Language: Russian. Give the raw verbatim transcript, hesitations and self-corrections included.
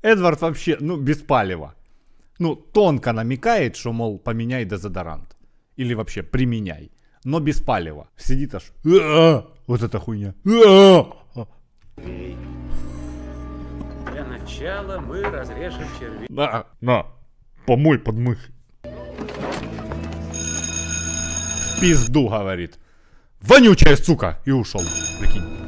Эдвард вообще, ну, без палева. Ну, тонко намекает, что, мол, поменяй дезодорант. Или вообще применяй. Но без палева. Сидит аж. Вот эта хуйня. Для начала мы разрежем червей. На, на, помой подмых. В пизду, говорит. Вонючая сука! И ушел. Прикинь.